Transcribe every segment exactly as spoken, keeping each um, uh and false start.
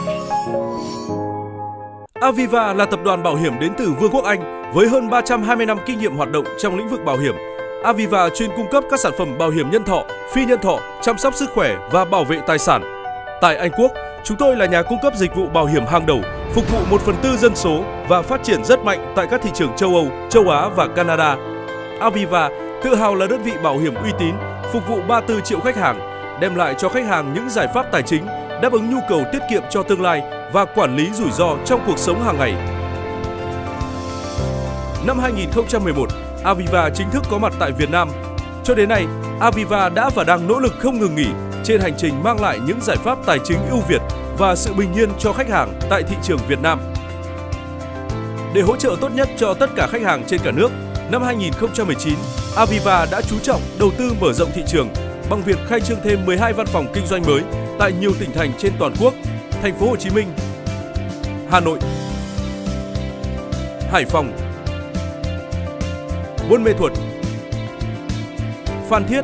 Aviva là tập đoàn bảo hiểm đến từ Vương quốc Anh với hơn ba trăm hai mươi năm kinh nghiệm hoạt động trong lĩnh vực bảo hiểm. Aviva chuyên cung cấp các sản phẩm bảo hiểm nhân thọ, phi nhân thọ, chăm sóc sức khỏe và bảo vệ tài sản. Tại Anh Quốc, chúng tôi là nhà cung cấp dịch vụ bảo hiểm hàng đầu, phục vụ một phần tư dân số và phát triển rất mạnh tại các thị trường châu Âu, châu Á và Canada. Aviva tự hào là đơn vị bảo hiểm uy tín, phục vụ ba mươi tư triệu khách hàng, đem lại cho khách hàng những giải pháp tài chính, đáp ứng nhu cầu tiết kiệm cho tương lai và quản lý rủi ro trong cuộc sống hàng ngày. Năm hai nghìn không trăm mười một, Aviva chính thức có mặt tại Việt Nam. Cho đến nay, Aviva đã và đang nỗ lực không ngừng nghỉ trên hành trình mang lại những giải pháp tài chính ưu việt và sự bình yên cho khách hàng tại thị trường Việt Nam. Để hỗ trợ tốt nhất cho tất cả khách hàng trên cả nước, năm hai nghìn không trăm mười chín, Aviva đã chú trọng đầu tư mở rộng thị trường bằng việc khai trương thêm mười hai văn phòng kinh doanh mới tại nhiều tỉnh thành trên toàn quốc: Thành phố Hồ Chí Minh, Hà Nội, Hải Phòng, Buôn Mê Thuột, Phan Thiết,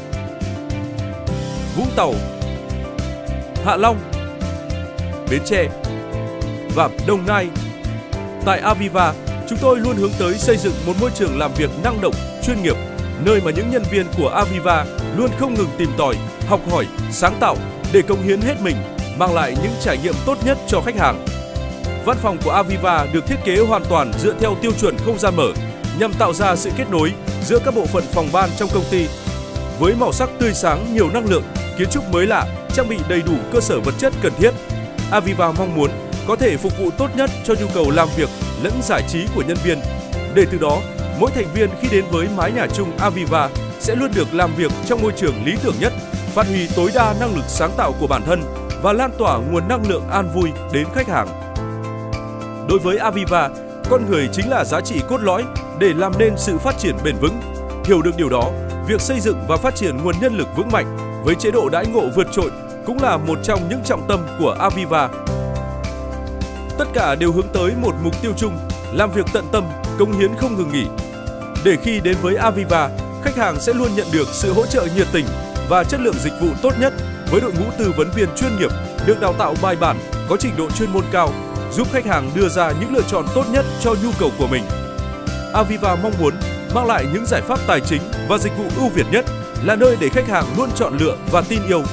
Vũng Tàu, Hạ Long, Bến Tre và Đồng Nai. Tại Aviva, chúng tôi luôn hướng tới xây dựng một môi trường làm việc năng động, chuyên nghiệp, nơi mà những nhân viên của Aviva luôn không ngừng tìm tòi, học hỏi, sáng tạo để cống hiến hết mình, mang lại những trải nghiệm tốt nhất cho khách hàng. Văn phòng của Aviva được thiết kế hoàn toàn dựa theo tiêu chuẩn không gian mở, nhằm tạo ra sự kết nối giữa các bộ phận phòng ban trong công ty. Với màu sắc tươi sáng, nhiều năng lượng, kiến trúc mới lạ, trang bị đầy đủ cơ sở vật chất cần thiết, Aviva mong muốn có thể phục vụ tốt nhất cho nhu cầu làm việc lẫn giải trí của nhân viên. Để từ đó, mỗi thành viên khi đến với mái nhà chung Aviva sẽ luôn được làm việc trong môi trường lý tưởng nhất, phát huy tối đa năng lực sáng tạo của bản thân và lan tỏa nguồn năng lượng an vui đến khách hàng. Đối với Aviva, con người chính là giá trị cốt lõi để làm nên sự phát triển bền vững. Hiểu được điều đó, việc xây dựng và phát triển nguồn nhân lực vững mạnh với chế độ đãi ngộ vượt trội cũng là một trong những trọng tâm của Aviva. Tất cả đều hướng tới một mục tiêu chung, làm việc tận tâm, cống hiến không ngừng nghỉ. Để khi đến với Aviva, khách hàng sẽ luôn nhận được sự hỗ trợ nhiệt tình và chất lượng dịch vụ tốt nhất với đội ngũ tư vấn viên chuyên nghiệp, được đào tạo bài bản, có trình độ chuyên môn cao, giúp khách hàng đưa ra những lựa chọn tốt nhất cho nhu cầu của mình. Aviva mong muốn mang lại những giải pháp tài chính và dịch vụ ưu việt nhất, là nơi để khách hàng luôn chọn lựa và tin yêu.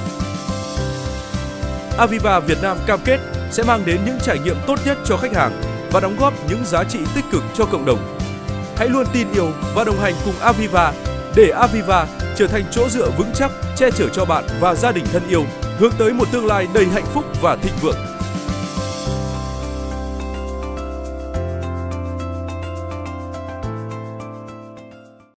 Aviva Việt Nam cam kết sẽ mang đến những trải nghiệm tốt nhất cho khách hàng và đóng góp những giá trị tích cực cho cộng đồng. Hãy luôn tin yêu và đồng hành cùng Aviva để Aviva trở thành chỗ dựa vững chắc, che chở cho bạn và gia đình thân yêu, hướng tới một tương lai đầy hạnh phúc và thịnh vượng.